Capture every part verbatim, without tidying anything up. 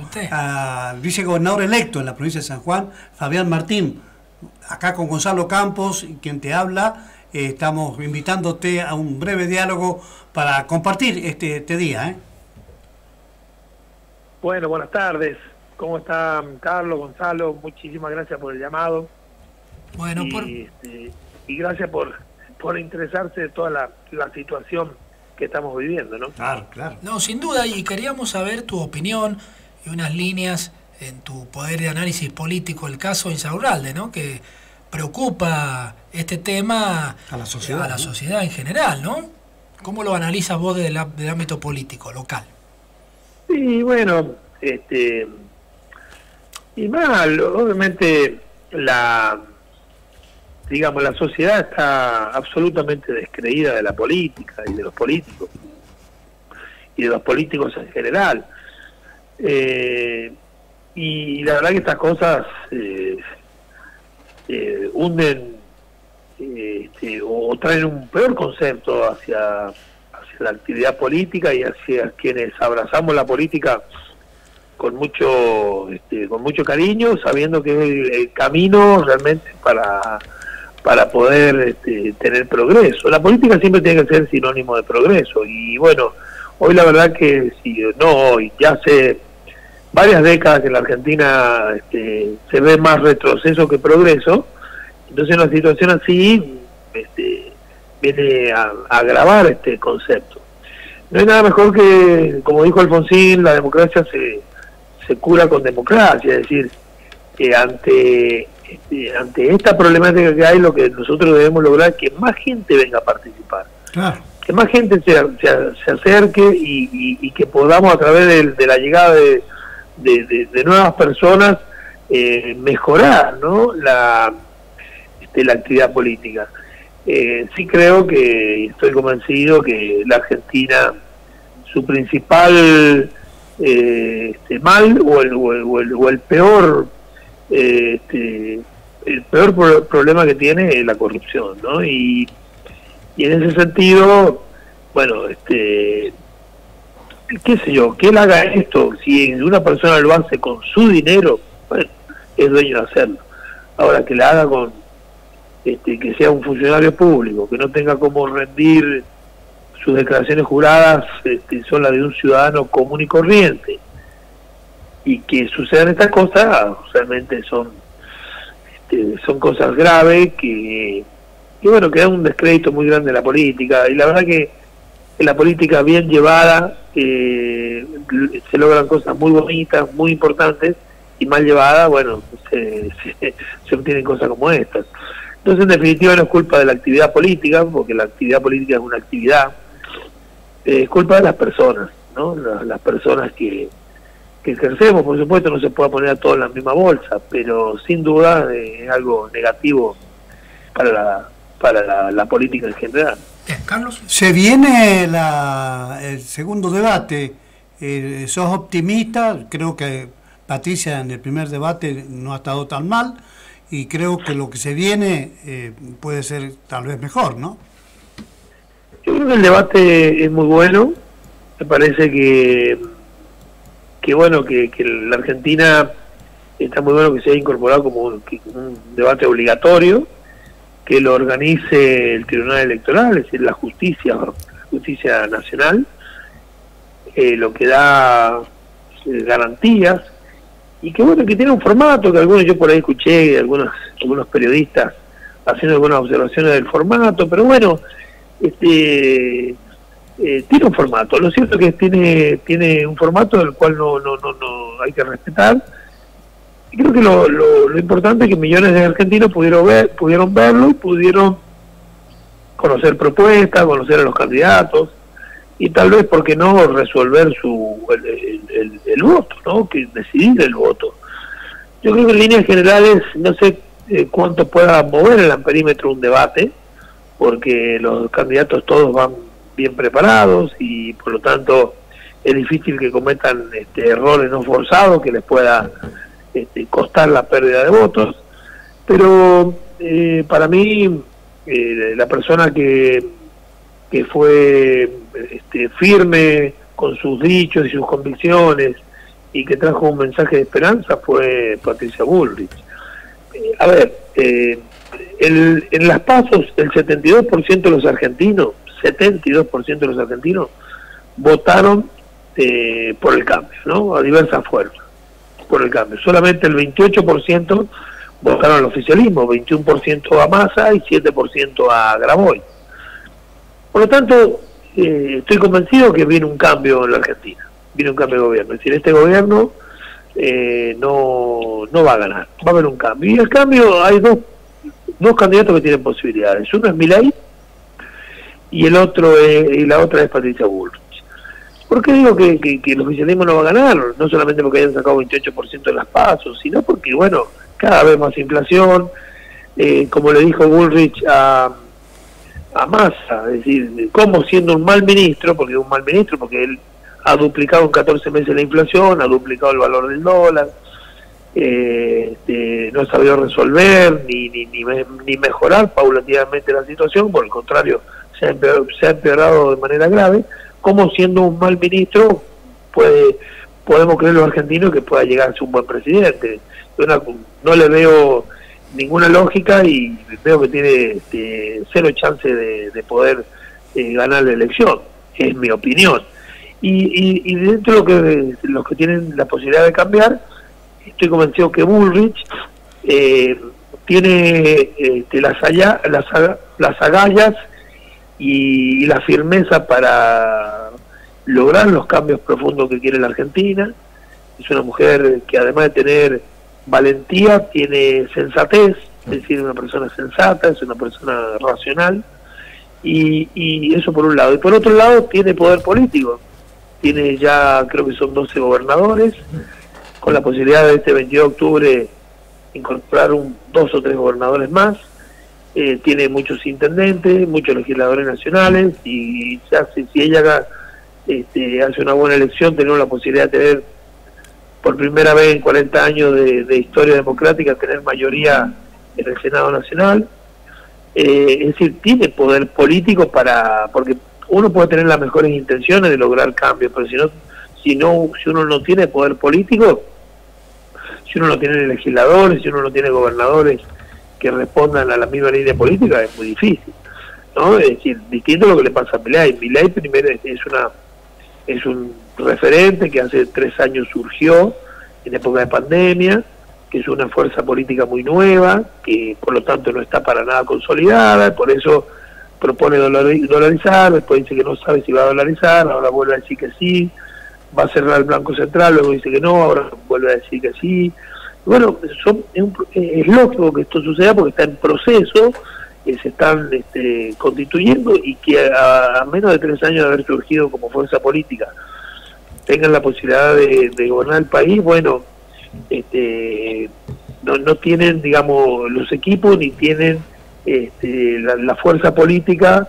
al vicegobernador electo en la provincia de San Juan, Fabián Martín. Acá con Gonzalo Campos, quien te habla, eh, estamos invitándote a un breve diálogo para compartir este, este día. ¿eh? Bueno, buenas tardes. ¿Cómo está Carlos, Gonzalo? Muchísimas gracias por el llamado. Bueno, y, por... este, y gracias por, por interesarse de toda la, la situación que estamos viviendo, ¿no? Claro, claro. No, sin duda, y queríamos saber tu opinión y unas líneas en tu poder de análisis político, el caso Insaurralde, ¿no? Que preocupa este tema a la sociedad, a la ¿no? sociedad en general, ¿no? ¿Cómo lo analizas vos desde el, del ámbito político, local? Sí, bueno, este... y mal, obviamente la... digamos, la sociedad está absolutamente descreída de la política y de los políticos, y de los políticos en general. Eh, y la verdad que estas cosas eh, eh, hunden eh, este, o traen un peor concepto hacia, hacia la actividad política y hacia quienes abrazamos la política con mucho, este, con mucho cariño, sabiendo que es el, el camino realmente para... para poder este, tener progreso. La política siempre tiene que ser sinónimo de progreso, y bueno, hoy la verdad que si no hoy, ya hace varias décadas que en la Argentina este, se ve más retroceso que progreso. Entonces una situación así este, viene a, a agravar este concepto. No hay nada mejor que, como dijo Alfonsín, la democracia se, se cura con democracia, es decir, que ante Este, ante esta problemática que hay, lo que nosotros debemos lograr es que más gente venga a participar, claro. que más gente se, se, se acerque y, y, y que podamos, a través de, de la llegada de, de, de, de nuevas personas, eh, mejorar, ¿no? la, este, la actividad política. Eh, sí creo que, estoy convencido que la Argentina, su principal eh, este, mal o el, o el, o el, o el peor Este, el peor pro problema que tiene es la corrupción, ¿no? Y, y en ese sentido, bueno, este, qué sé yo, que él haga esto, si una persona lo hace con su dinero, bueno, es dueño de hacerlo. Ahora, que la haga con, este, que sea un funcionario público, que no tenga como rendir sus declaraciones juradas, este, son las de un ciudadano común y corriente, y que sucedan estas cosas, realmente son este, son cosas graves que, que bueno, que dan un descrédito muy grande a la política. Y la verdad que en la política bien llevada eh, se logran cosas muy bonitas, muy importantes, y mal llevada, bueno, se, se, se obtienen cosas como estas. Entonces, en definitiva, no es culpa de la actividad política, porque la actividad política es una actividad, eh, es culpa de las personas, ¿no? Las, las personas que que ejercemos. Por supuesto, no se puede poner a todos en la misma bolsa, pero sin duda eh, es algo negativo para la, para la, la política en general. Bien, Carlos. Se viene la, el segundo debate. Eh, ¿Sos optimista? Creo que Patricia en el primer debate no ha estado tan mal, y creo que lo que se viene eh, puede ser tal vez mejor, ¿no? Yo creo que el debate es muy bueno. Me parece que que bueno, que, que la Argentina está muy bueno que se haya incorporado como un, un debate obligatorio, que lo organice el Tribunal Electoral, es decir, la justicia, la justicia nacional, eh, lo que da eh, garantías, y que bueno, que tiene un formato, que algunos yo por ahí escuché, algunos, algunos periodistas haciendo algunas observaciones del formato, pero bueno, este... Eh, tiene un formato. Lo cierto es que tiene tiene un formato del cual no no no no hay que respetar, y creo que lo, lo, lo importante es que millones de argentinos pudieron ver pudieron verlo y pudieron conocer propuestas, conocer a los candidatos, y tal vez, ¿por qué no?, resolver su el, el, el, el voto, ¿no?, que decidir el voto. Yo creo que en líneas generales no sé eh, cuánto pueda mover el amperímetro un debate, porque los candidatos todos van bien preparados y por lo tanto es difícil que cometan este, errores no forzados que les pueda este, costar la pérdida de votos. Pero eh, para mí eh, la persona que, que fue este, firme con sus dichos y sus convicciones y que trajo un mensaje de esperanza fue Patricia Bullrich. Eh, a ver, eh, el, en las PASO el setenta y dos por ciento de los argentinos, setenta y dos por ciento de los argentinos votaron eh, por el cambio, ¿no? A diversas fuerzas, por el cambio. Solamente el veintiocho por ciento votaron al oficialismo, veintiuno por ciento a Massa y siete por ciento a Grabois. Por lo tanto, eh, estoy convencido que viene un cambio en la Argentina, viene un cambio de gobierno. Es decir, este gobierno eh, no, no va a ganar, va a haber un cambio. Y el cambio, hay dos, dos candidatos que tienen posibilidades. Uno es Milei y el otro es, y la otra es Patricia Bullrich. ¿Por qué digo que, que, que el oficialismo no va a ganar? No solamente porque hayan sacado veintiocho por ciento de las PASO, sino porque, bueno, cada vez más inflación, eh, como le dijo Bullrich a, a Massa, es decir, como siendo un mal ministro, porque es un mal ministro, porque él ha duplicado en catorce meses la inflación, ha duplicado el valor del dólar, eh, este, no ha sabido resolver ni, ni, ni, ni mejorar paulatinamente la situación, por el contrario, se ha empeorado, se ha empeorado de manera grave. Como siendo un mal ministro puede podemos creer los argentinos que pueda llegar a ser un buen presidente. Una, no le veo ninguna lógica y veo que tiene este, cero chance de, de poder eh, ganar la elección, es mi opinión. Y, y, y dentro de lo que los que tienen la posibilidad de cambiar, estoy convencido que Bullrich eh, tiene este, las, allá, las, las agallas y, y la firmeza para lograr los cambios profundos que quiere la Argentina. Es una mujer que, además de tener valentía, tiene sensatez, es decir, una persona sensata, es una persona racional, y, y eso por un lado. Y por otro lado, tiene poder político. Tiene ya, creo que son doce gobernadores, con la posibilidad de este veintidós de octubre incorporar un, dos o tres gobernadores más. Eh, tiene muchos intendentes, muchos legisladores nacionales, y ya si, si ella haga, este, hace una buena elección, tenemos la posibilidad de tener por primera vez en cuarenta años de, de historia democrática, tener mayoría en el Senado Nacional. Eh, es decir, tiene poder político para, porque uno puede tener las mejores intenciones de lograr cambios, pero si no, si no, si uno no tiene poder político, si uno no tiene legisladores, si uno no tiene gobernadores que respondan a la misma línea política, es muy difícil, ¿no? Es decir, distinto a lo que le pasa a Milei. Milei primero es una es un referente que hace tres años surgió en época de pandemia, que es una fuerza política muy nueva, que por lo tanto no está para nada consolidada, por eso propone dolarizar, después dice que no sabe si va a dolarizar, ahora vuelve a decir que sí, va a cerrar el Banco Central, luego dice que no, ahora vuelve a decir que sí. Bueno, son, es, un, es lógico que esto suceda porque está en proceso, que se están este, constituyendo, y que a, a menos de tres años de haber surgido como fuerza política tengan la posibilidad de, de gobernar el país. Bueno, este, no, no tienen, digamos, los equipos ni tienen este, la, la fuerza política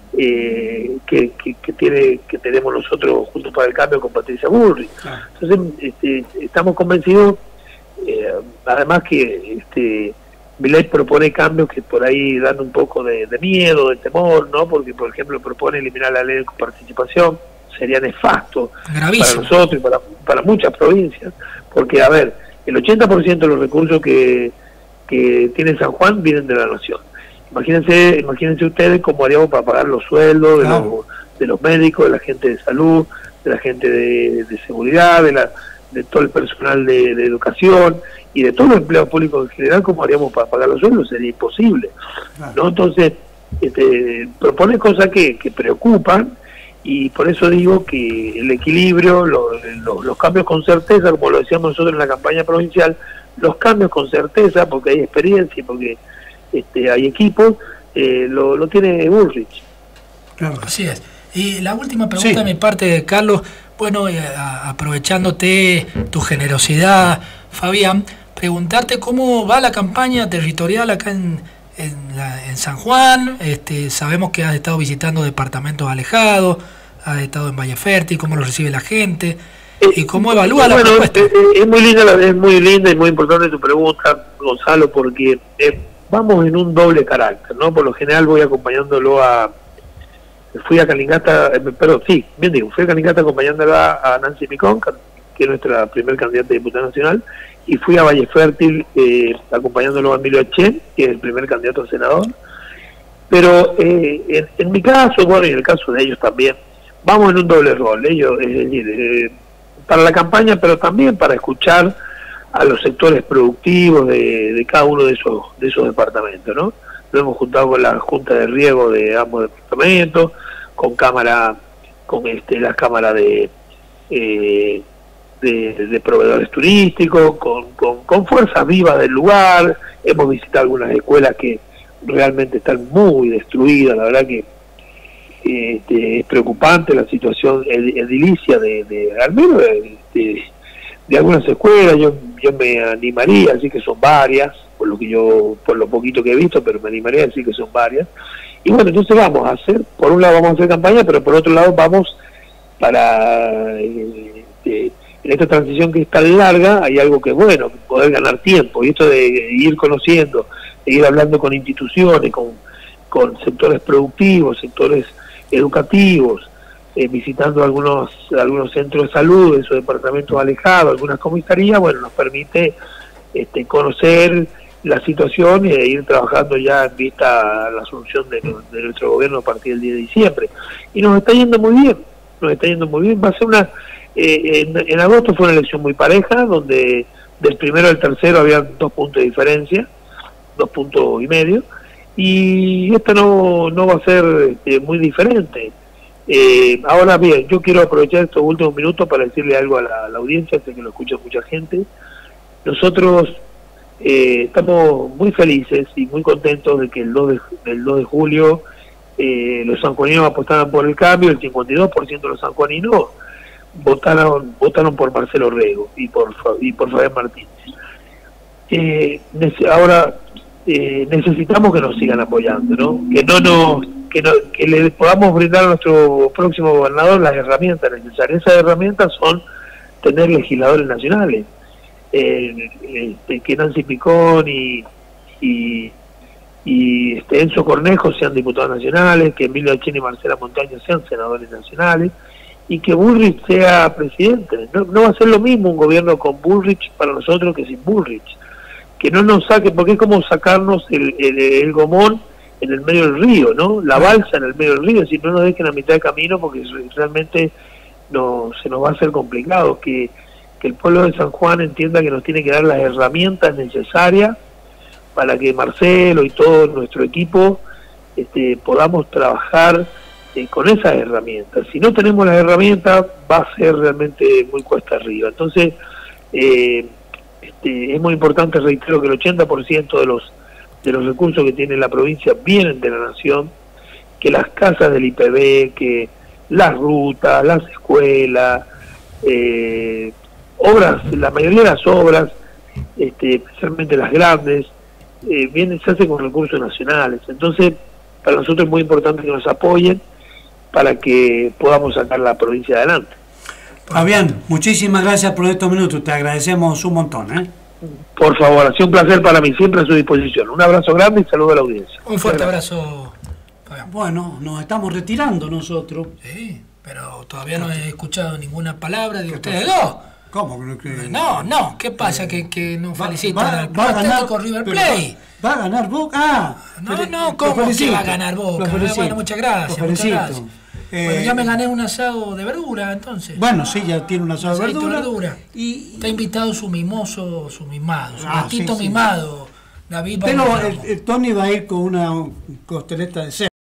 eh, que, que, que tiene que tenemos nosotros Juntos para el Cambio con Patricia Bullrich. Entonces, este, estamos convencidos, eh, además que este Milei propone cambios que por ahí dan un poco de, de miedo, de temor, ¿no? Porque, por ejemplo, propone eliminar la ley de coparticipación, sería nefasto Gravísimo. para nosotros y para, para muchas provincias, porque, a ver, el ochenta por ciento de los recursos que, que tiene San Juan vienen de la nación. Imagínense imagínense ustedes cómo haríamos para pagar los sueldos de, claro. los, de los médicos, de la gente de salud, de la gente de, de seguridad, de la de todo el personal de, de educación y de todos los empleados públicos en general. ¿Cómo haríamos para pagar los sueldos? Sería imposible, ¿no? Entonces, este, propone cosas que, que preocupan, y por eso digo que el equilibrio, lo, lo, los cambios con certeza, como lo decíamos nosotros en la campaña provincial, los cambios con certeza, porque hay experiencia y porque este, hay equipos, eh, lo, lo tiene Bullrich. Claro. Así es. Y la última pregunta sí. de mi parte, Carlos, bueno, eh, aprovechándote tu generosidad, Fabián, preguntarte cómo va la campaña territorial acá en, en, la, en San Juan. Este, sabemos que has estado visitando departamentos alejados, has estado en Valle Fértil, cómo lo recibe la gente eh, y cómo evalúa bueno, la propuesta. Es, es muy linda, es muy linda y muy importante tu pregunta, Gonzalo, porque eh, vamos en un doble carácter, ¿no? Por lo general voy acompañándolo a fui a Calingasta, eh, perdón, sí, bien digo, fui a Calingasta acompañándola a Nancy Micón, que es nuestra primer candidata a diputada nacional, y fui a Valle Fértil eh, acompañándolo a Emilio Chen, que es el primer candidato a senador. Pero eh, en, en mi caso, bueno, y en el caso de ellos también, vamos en un doble rol, ellos, es decir, eh, para la campaña, pero también para escuchar a los sectores productivos de, de cada uno de esos, de esos departamentos, ¿no? Nos hemos juntado con la Junta de Riego de ambos departamentos, con cámara, con este, las cámaras de, eh, de, de proveedores turísticos, con, con, con fuerzas vivas del lugar. Hemos visitado algunas escuelas que realmente están muy destruidas, la verdad que este, es preocupante la situación ed edilicia de, de al menos de, de, de algunas escuelas. Yo, yo me animaría, así que son varias, por lo que yo, por lo poquito que he visto, pero me animaría a decir que son varias. Y bueno, entonces vamos a hacer, por un lado vamos a hacer campaña, pero por otro lado vamos para eh, eh, en esta transición que es tan larga, hay algo que es bueno, poder ganar tiempo, y esto de ir conociendo, de ir hablando con instituciones, con, con sectores productivos, sectores educativos, eh, visitando algunos algunos centros de salud, esos departamentos alejados, algunas comisarías, bueno, nos permite este, conocer la situación e ir trabajando ya en vista a la solución de, de nuestro gobierno a partir del diez de diciembre. Y nos está yendo muy bien, nos está yendo muy bien. Va a ser una... Eh, en, en agosto fue una elección muy pareja, donde del primero al tercero había dos puntos de diferencia, dos puntos y medio, y esta no, no va a ser eh, muy diferente. Eh, ahora bien, yo quiero aprovechar estos últimos minutos para decirle algo a la, a la audiencia, sé que lo escucha mucha gente. Nosotros eh, estamos muy felices y muy contentos de que el dos de, el dos de julio eh, los sanjuaninos apostaran por el cambio. El cincuenta y dos por ciento de los sanjuaninos votaron votaron por Marcelo Rego y por y por Fabián Martínez. Eh, ahora eh, necesitamos que nos sigan apoyando, ¿no? Que no nos que, no, que le podamos brindar a nuestro próximo gobernador las herramientas necesarias. Esas herramientas son tener legisladores nacionales, eh, este, que Nancy Picón y, y, y este, Enzo Cornejo sean diputados nacionales, que Emilio Chen y Marcela Montaño sean senadores nacionales, y que Bullrich sea presidente. No, no va a ser lo mismo un gobierno con Bullrich para nosotros que sin Bullrich. Que no nos saque, porque es como sacarnos el, el, el gomón en el medio del río, ¿no? La balsa en el medio del río, si no nos dejen a mitad de camino, porque realmente no, se nos va a hacer complicado. Que, que el pueblo de San Juan entienda que nos tiene que dar las herramientas necesarias para que Marcelo y todo nuestro equipo este, podamos trabajar eh, con esas herramientas. Si no tenemos las herramientas, va a ser realmente muy cuesta arriba. Entonces, eh, este, es muy importante, reitero, que el ochenta por ciento de los de los recursos que tiene la provincia vienen de la nación, que las casas del I P B, que las rutas, las escuelas, eh, obras, la mayoría de las obras, este, especialmente las grandes, eh, vienen, se hacen con recursos nacionales. Entonces, para nosotros es muy importante que nos apoyen para que podamos sacar la provincia adelante. Fabián, muchísimas gracias por estos minutos, te agradecemos un montón, ¿eh? Por favor, ha sido un placer para mí, siempre a su disposición. Un abrazo grande y saludo a la audiencia. Un fuerte abrazo, Fabián. Bueno, nos estamos retirando nosotros. Sí, pero todavía no he escuchado ninguna palabra de ustedes dos. ¿Cómo? Que, no, no, ¿qué pasa? Que, que nos felicitan va, al va a ganar con River Plate. Va, va a ganar Boca. Ah, no, no, ¿cómo que va a ganar Boca? Bueno, muchas gracias, muchas gracias. Eh, bueno, ya me gané un asado de verdura, entonces. Bueno, sí, ya tiene un asado de verdura. verdura. Y, está invitado su mimoso, su mimado, su gatito ah, sí, mimado, sí. David. Pero el, el Tony va a ir con una costeleta de cerdo.